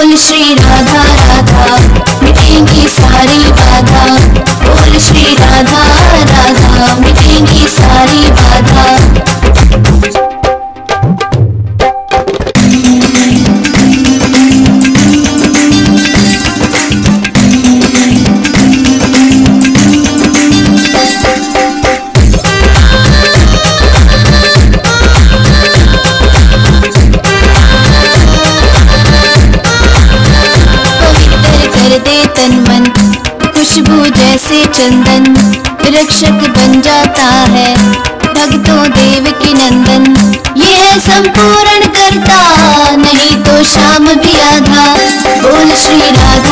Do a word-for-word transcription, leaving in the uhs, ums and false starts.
बोल श्री राधा राधा मिटेंगी सारी बाधा। बोल श्री राधा राधा मिटेंगी सारी बाधा। खुशबू जैसे चंदन रक्षक बन जाता है भक्तों देव की नंदन। ये है संपूर्ण करता नहीं तो श्याम भी आधा। बोल श्री राधा